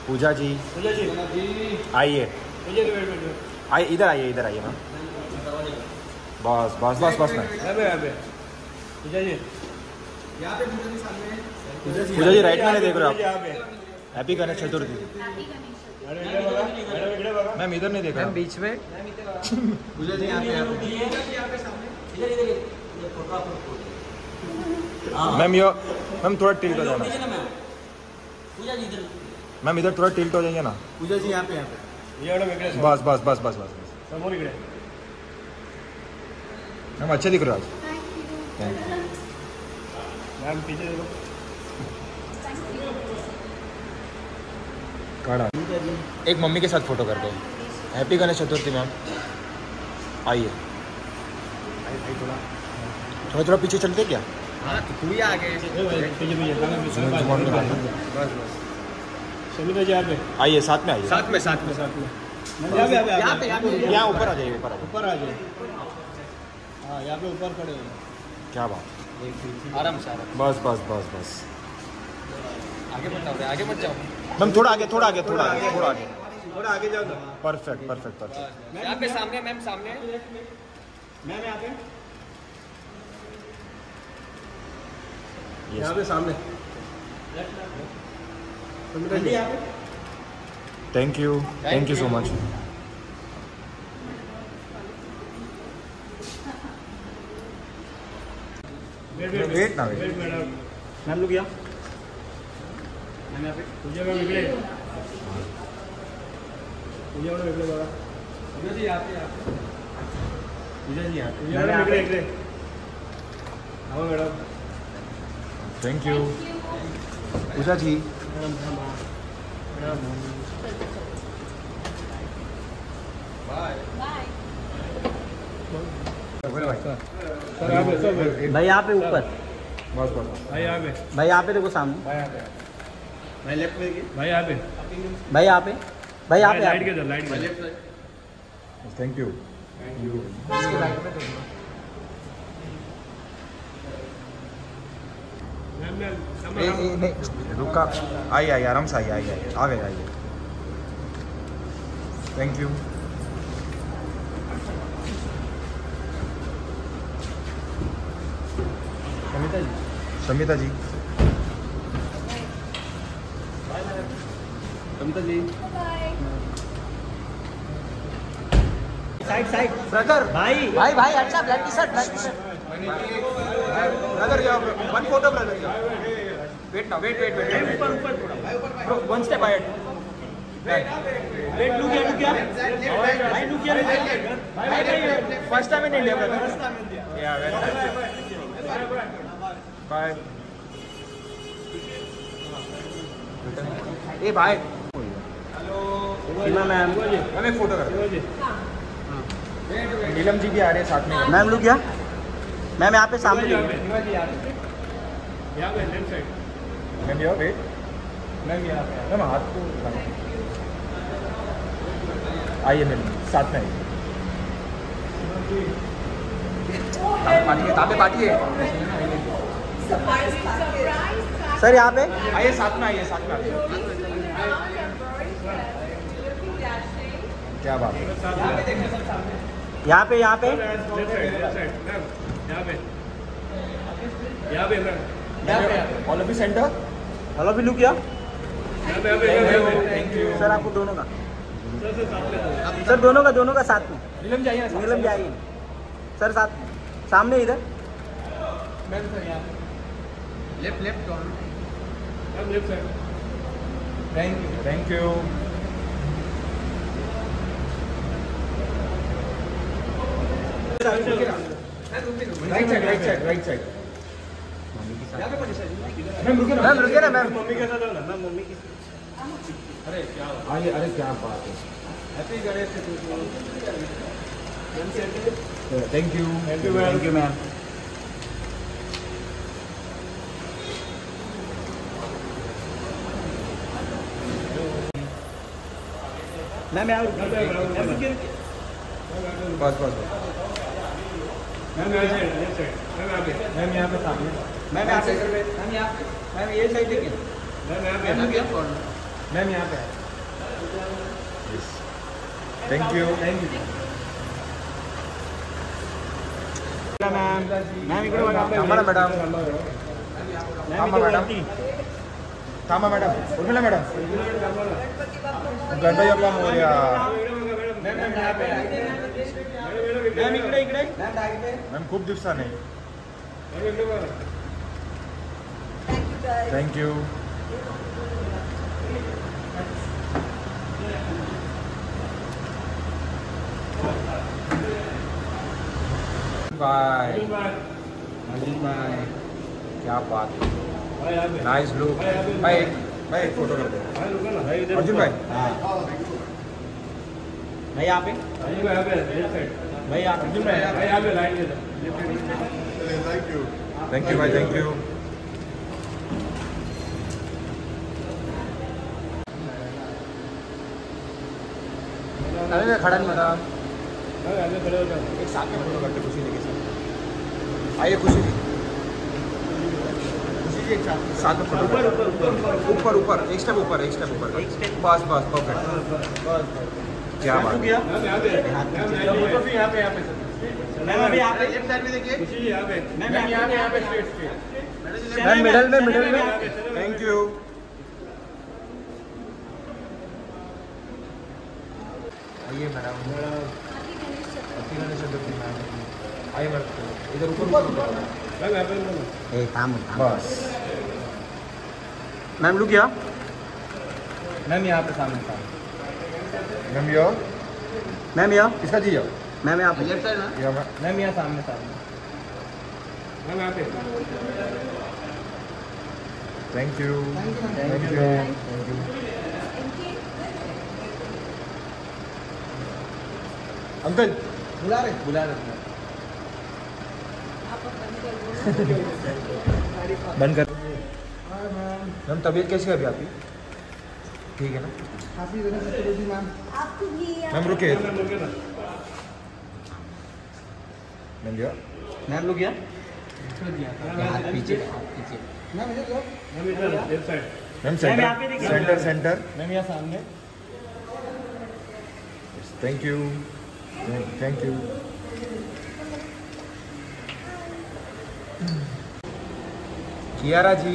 पूजा जी आइए, आइए इधर आइए, इधर आइए मैम। बस बस बस बस मैम। पूजा जी राइट में नहीं देख रहे हो आप? हैप्पी गणेश चतुर्थी। मैम इधर नहीं देख रहा, बीच में। Pooja ji ma'am yo ma'am थोड़ा टिल्ट हो जाना मैम, इधर थोड़ा टिल्ट हो जाएंगे ना। पूजा जी यहाँ पे बस बस बस बस बस मैम अच्छे दिख रहे हो आज। मैम पीछे देखो। काढ़ा एक मम्मी के साथ फोटो करते हैं। Happy Ganesh Chaturthi ma'am. आइए थोड़ा थोड़ा पीछे चलते क्या? हाँ तू ही आगे आइए, साथ में आइए, साथ में यहाँ ऊपर आ जाइए, ऊपर आ जाइए। हाँ यहाँ पे ऊपर खड़े हो। क्या बात, आराम से बस बस बस बस। आगे मत जाओ, आगे मत जाओ मैम, थोड़ा आगे थोड़ा आगे थोड़ा आगे थोड़ा आगे थोड़ा आगे जाओ। Perfect perfect perfect. यहाँ पे सामने मैम, सामने मैम, यहाँ पे यहाँ पे सामने। Thank you so much. Wait ना वेट मैम, लोग यहाँ पे पूजा में निकले, पूजा में निकले बाबा। पूजा जी यहाँ पे, पूजा जी यहाँ पे निकले। आओ madam. Thank you Pooja ji. भाई यहाँ पे ऊपर, बस बस भाई यहाँ पे देखो सामने, भाई लेफ्ट में, भाई यहाँ पे, भाई यहाँ पे, भाई यहाँ पे लाइट के इधर, लाइट के। Thank you. रुका, आइए आइए आराम से, आइए आइए आइए, आ गए आइए। Thank you. Samita ji side side brother, भाई भाई भाई अच्छा black T shirt brother one photo brother. Wait ना, वेट ऊपर थोड़ा, one step ahead. Wait look क्या भाई, लुक क्या भाई, first time in India brother. या बाय। ए भाई, हेलो मैम, मैम एक फोटो कर। नीलम जी भी आ रहे हैं साथ में। मैम लुक क्या मैम, यहाँ पे सामने यहाँ पे लेफ्ट साइड मैम। यहाँ वेट मैम, यहाँ पे मैम हाथ को आइए मैम, साथ में आइए। पार्टी है सर, यहाँ पे आइए, साथ में आइए, साथ में आइए। क्या बात है। यहाँ पे यहाँ पे ऑल ऑफ सेंटर। हेलो भी लुक क्या थैंक यू सर, आपको दोनों का सर, दोनों का साथ में। नीलम जाइए, नीलम जाइए सर, साथ में सामने इधर। मैम सर यहाँ left left side. Thank you. Right side. Ma'am रुकिए ना मैम। मम्मी के साथ हो ना मैम, मम्मी की। अरे क्या बात है। Happy Ganesh Chaturthi. Thank you ma'am. Ma'am यार बस मैम यहाँ पे सामने, मैम यहाँ पे, मैम ये साइड देखिए, मैम यहाँ पे थैंक यू। मैम इकडे बघा थांबा ना मॅडम, थांबा मॅडम, थांबा madam, Urmila madam, Ganpati Bappa Morya. Ma'am इकडे इकडे मॅम खूप दिवसाने। थँक्यू। बाय अजीत भाई, क्या बात, नाइस लुक। भाई एक फोटो कर दो अर्जुन भाई। हाँ भाई यहाँ पे, भाई अर्जुन भाई यहाँ पे लाइन दे दो। थैंक यू भाई, थैंक यू। अरे खड़ा नहीं मैडम, एक साथ में फोटो करते खुशी जी के साथ। आइए खुशी जी, खुशी जी एक साथ में फोटो। ऊपर ऊपर एक स्टेप ऊपर, एक स्टेप ऊपर, बस बस परफेक्ट। क्या बात। मैम अभी यहाँ पे लेफ्ट साइड में देखिए, मैम यहाँ पे स्ट्रेट मैम मिडल में, मिडल में। Thank you. आइए madam, happy Ganesh Chaturthi ma'am. आइए मैडम, इधर ऊपर बस। मैम लुक या मैम यहाँ पे सामने मैम यो, मैम यहाँ इसका जी जाओ मैम यहाँ पे लेफ्ट साइड ना या मैम यहाँ सामने मैम यहाँ पे। Thank you, thank you, thank you. Uncle बुला रहे बंद कर। मैम तबीयत कैसी है अभी आपकी? ठीक है ना? मैम रुके। मैम जो मैम लोग क्या पीछे मैम मैम सेंटर, यहाँ पे देखिए। Centre centre. मैम यहाँ सामने। Thank you, thank you. Kiara ji,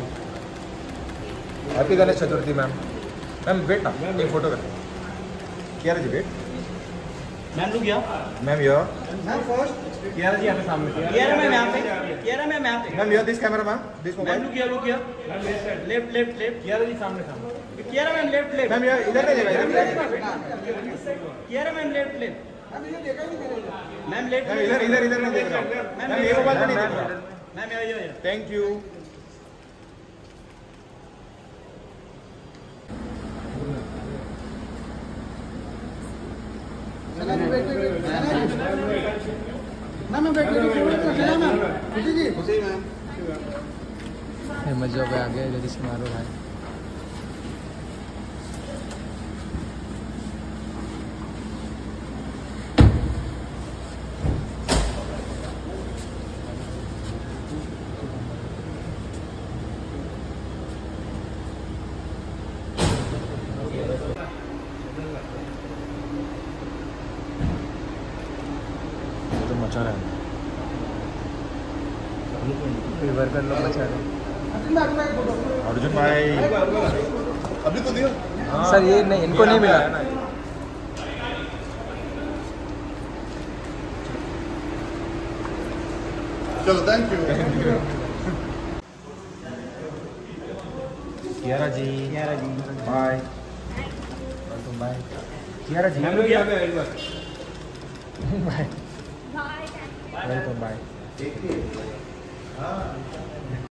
happy Ganesh Chaturthi ma'am. Ma'am wait ना, एक फोटो कर। कियारा जी वेट। मैम लोग क्या ma'am yo, ma'am first Kiara ji यहाँ पे सामने। कियारा मैम यहाँ पे, कियारा मैम यहाँ पे। Ma'am yo this camera ma'am, this ma'am mobile. लोग क्या left left left Kiara ji सामने Kiara ma'am left left. Ma'am yo इधर नहीं जाएगा, Kiara ma'am left left. Ma'am left ma'am इधर इधर इधर नहीं देख रहा हूँ। मैम ये मोबाइल पे नहीं देख रहा हूँ। Ma'am yo thank you. मजा पे आ गया जल्दी से मारो भाई। तो मचा रहा है। वर्कर लोग बचा रहे हैं। अर्जुन भाई अभी तो दिया सर ये नहीं, इनको नहीं मिला। चलो thank you. Kiara ji bye. Welcome bye Kiara ji. Ma'am लोग यहाँ पे बाय वेलकम बाय।